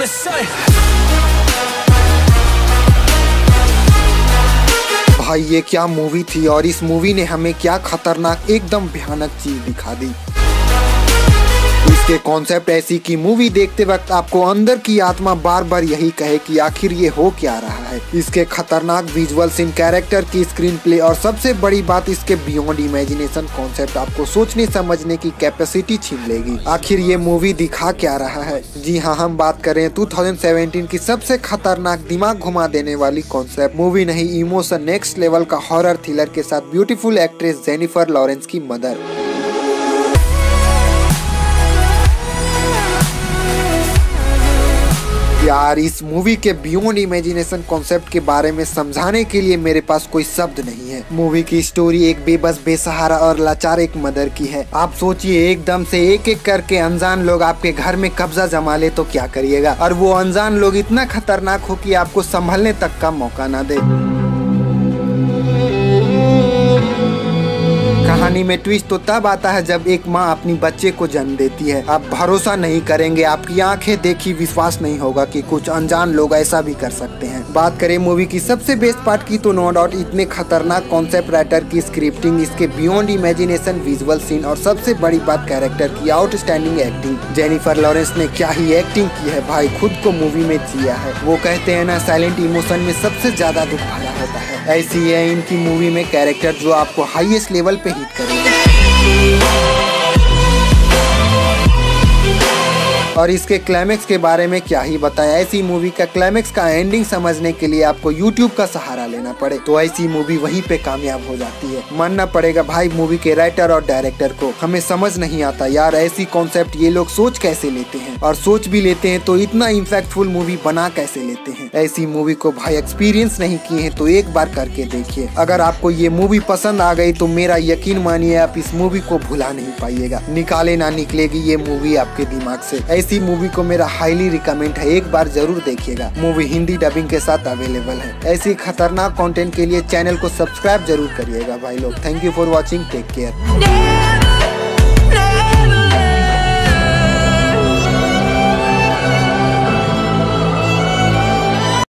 wanna say. भाई ये क्या मूवी थी और इस मूवी ने हमें क्या खतरनाक एकदम भयानक चीज दिखा दी। इसके कॉन्सेप्ट ऐसी कि मूवी देखते वक्त आपको अंदर की आत्मा बार बार यही कहे कि आखिर ये हो क्या रहा है। इसके खतरनाक विजुअल्स, इन कैरेक्टर की स्क्रीन प्ले और सबसे बड़ी बात इसके बियॉन्ड इमेजिनेशन कॉन्सेप्ट आपको सोचने समझने की कैपेसिटी छीन लेगी। आखिर ये मूवी दिखा क्या रहा है? जी हाँ, हम बात करें 2017 की सबसे खतरनाक दिमाग घुमा देने वाली कॉन्सेप्ट मूवी नहीं, इमोशन नेक्स्ट लेवल का हॉरर थ्रिलर के साथ ब्यूटीफुल एक्ट्रेस जेनिफर लॉरेंस की मदर। यार इस मूवी के बियॉन्ड इमेजिनेशन कॉन्सेप्ट के बारे में समझाने के लिए मेरे पास कोई शब्द नहीं है। मूवी की स्टोरी एक बेबस, बेसहारा और लाचार एक मदर की है। आप सोचिए, एकदम से एक एक करके अनजान लोग आपके घर में कब्जा जमा ले तो क्या करिएगा, और वो अनजान लोग इतना खतरनाक हो कि आपको संभलने तक का मौका ना दे। कहानी में ट्विस्ट तो तब आता है जब एक माँ अपनी बच्चे को जन्म देती है। आप भरोसा नहीं करेंगे, आपकी आंखें देखी विश्वास नहीं होगा कि कुछ अनजान लोग ऐसा भी कर सकते हैं। बात करें मूवी की सबसे बेस्ट पार्ट की तो नो डाउट इतने खतरनाक कॉन्सेप्ट राइटर की स्क्रिप्टिंग, इसके बियॉन्ड इमेजिनेशन विजुअल सीन और सबसे बड़ी बात कैरेक्टर की आउटस्टैंडिंग एक्टिंग। जेनिफर लॉरेंस ने क्या ही एक्टिंग की है भाई, खुद को मूवी में जिया है। वो कहते हैं ना, साइलेंट इमोशन में सबसे ज्यादा दुख भरा होता है। ऐसी है इनकी मूवी में कैरेक्टर जो आपको हाईएस्ट लेवल पे हिट करेगा। और इसके क्लाइमेक्स के बारे में क्या ही बताएं। ऐसी मूवी का क्लाइमेक्स का एंडिंग समझने के लिए आपको YouTube का सहारा लेना पड़े तो ऐसी मूवी वहीं पे कामयाब हो जाती है। मानना पड़ेगा भाई मूवी के राइटर और डायरेक्टर को। हमें समझ नहीं आता यार, ऐसी कॉन्सेप्ट ये लोग सोच कैसे लेते हैं, और सोच भी लेते हैं तो इतना इम्पैक्टफुल मूवी बना कैसे लेते हैं। ऐसी मूवी को भाई एक्सपीरियंस नहीं किए हैं तो एक बार करके देखिए। अगर आपको ये मूवी पसंद आ गई तो मेरा यकीन मानिए आप इस मूवी को भुला नहीं पाइएगा। निकाले ना निकलेगी ये मूवी आपके दिमाग से। ऐसी मूवी को मेरा हाईली रिकमेंड है, एक बार जरूर देखिएगा। मूवी हिंदी डबिंग के साथ अवेलेबल है। ऐसी खतरनाक कंटेंट के लिए चैनल को सब्सक्राइब जरूर करिएगा भाई लोग। Thank you for watching, take care.